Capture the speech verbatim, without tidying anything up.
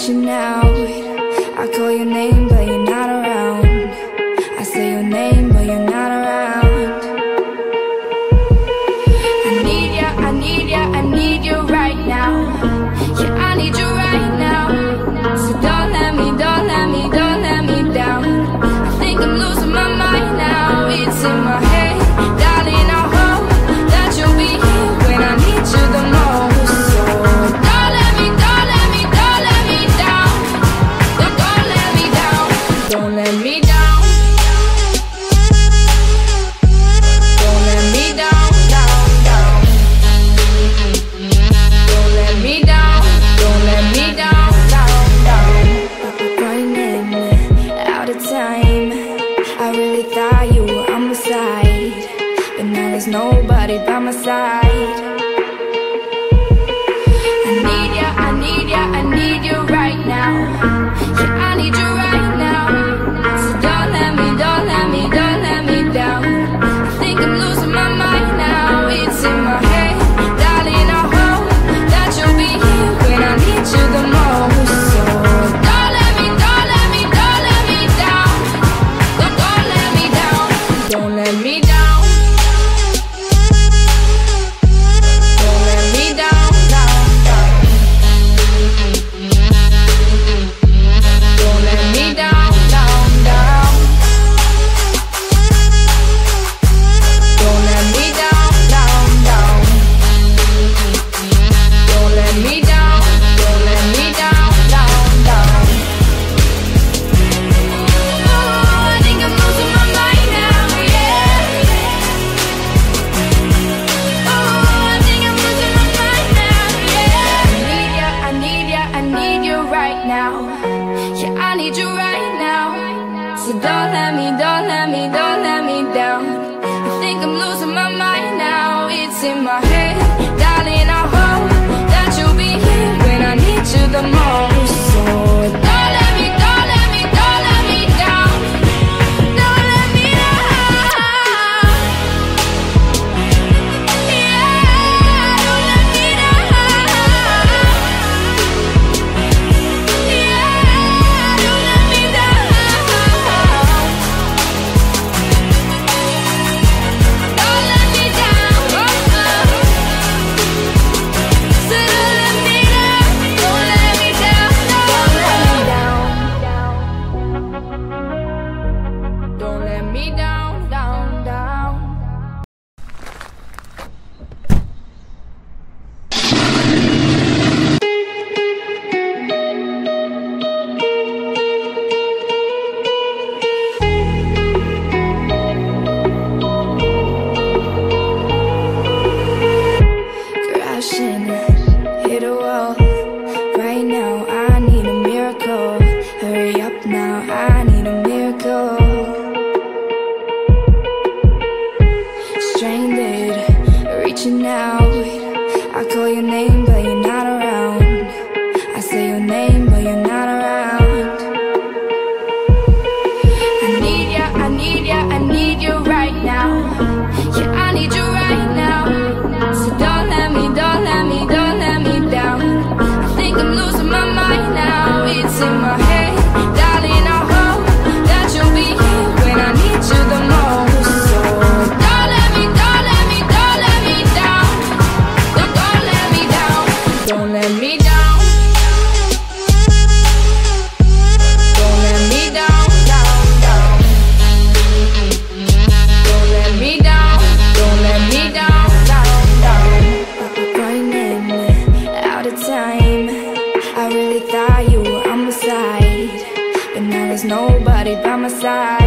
reaching out. I call your name but you're not around. I say your name but you're not around. I need ya, I need ya, I need you right now. Yeah, I need you right now. So don't let me, don't let me, don't let me down. I think I'm losing my mind now. It's in my head, darling, I hope that you'll be here when I need you the most. So don't let me, don't let me, don't let me down. Don't, don't let me down. Don't let me down. Don't let me down, down, down. Don't let me down. Don't let me down, down, down. Running out of time. I really thought you were on my side, but now there's nobody by my side. I need ya, I need ya, I need you right now. Yeah, I need you right now. So don't let me, don't let me, don't let me down. I think I'm losing my mind now. It's in my head, darling, I hope that you'll be here when I need you the most. So don't let me, don't let me, don't let me down. Don't, don't let me down. Don't let me down. Don't let me down, down, down. Don't let me down, down, down. Don't let me down, down, down. Don't let me down, don't let me down, down, down. Oh, I think I'm losing my mind now, yeah. Oh, I think I'm losing my mind now, yeah. I need ya, I need ya, I need you right now. Yeah, I need you right now. So don't let me, don't let me, don't let me down. I think I'm losing my mind now. It's in my head, darling, I hope that you'll be here when I need you the most. So don't let me, don't let me, don't let me down. Don't let me down. Yeah, don't let me down. Yeah, don't let me down. Don't let me down. So don't let me down. Don't let me down. Don't let me down. Down, down. Crashing, hit a wall. Right now, I need a miracle. Hurry up now, I need a miracle. Stranded, reaching out. I call your name, but you're not around. I say your name, but you're not around. I need ya, I need ya, I need you right now. Yeah, I need you right now. So don't let me, don't let me, don't let me down. I think I'm losing my mind now. It's in my head, darling, I hope that you'll be here when I need you the most. So don't let me, don't let me, don't let me down. Don't, don't let me down. Don't let me down. Don't let me down, down, down. Don't let me down. Don't let me down, down, down. Running out of time. I really thought you were on my side, but now there's nobody by my side.